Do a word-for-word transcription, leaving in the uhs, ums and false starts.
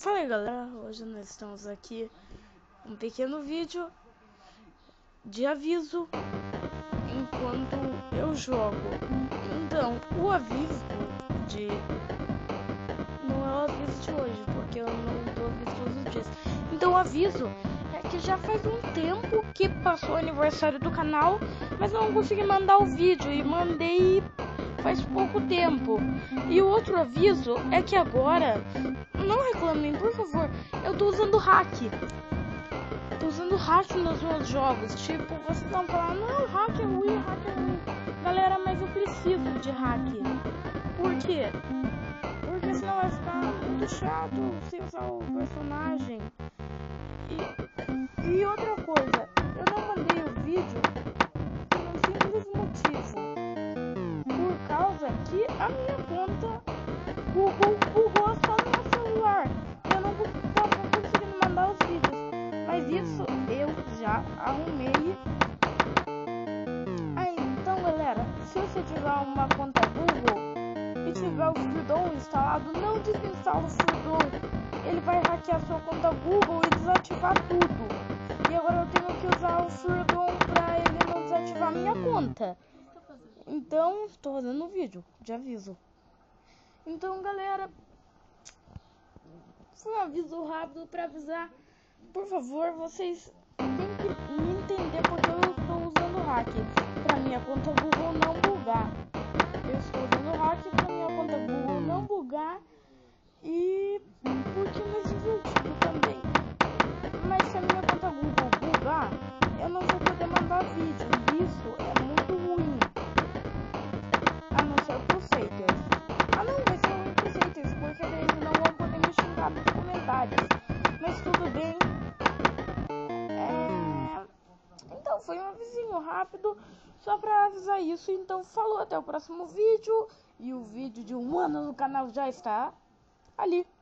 Fala aí, galera, hoje nós estamos aqui um pequeno vídeo de aviso enquanto eu jogo. Então, o aviso de... não é o aviso de hoje, porque eu não dou aviso todos os dias. Então o aviso é que já faz um tempo que passou o aniversário do canal, mas eu não consegui mandar o vídeo e mandei faz pouco tempo. E o outro aviso é que agora, não reclamem, por favor, eu tô usando hack. Tô usando hack nos meus jogos. Tipo, vocês estão falando, não, hack é ruim, hack é ruim. Galera, mas eu preciso de hack. Por quê? Porque senão vai ficar muito chato sem usar o personagem. E, e outra coisa, eu não mandei o vídeo por um simples motivo. Por causa que a minha conta Google bugou só no meu celular. Eu não estava conseguindo mandar os vídeos. Mas isso eu já arrumei. Aí, então galera, se você tiver uma conta Google e tiver o Freedom instalado, não desinstala o Freedom. Ele vai hackear sua conta Google e desativar tudo. E agora eu tenho que usar o Freedom pra ele não desativar minha conta. Então, estou fazendo um vídeo de aviso. Então, galera, foi um aviso rápido para avisar. Por favor, vocês têm que me entender porque eu estou usando hack para minha conta Google não bugar. Eu estou usando hack para minha conta Google não bugar e porque é mais divertido também. Mas se a minha conta Google bugar, eu não vou poder mandar vídeo. Isso é muito ruim. A não ser pros haters. Ah não, vai ser ruim pros haters, porque eles não vão poder me xingar nos comentários. Mas tudo bem. É... Então foi um avisinho rápido só pra avisar isso. Então falou, até o próximo vídeo. E o vídeo de um ano no canal já está ali.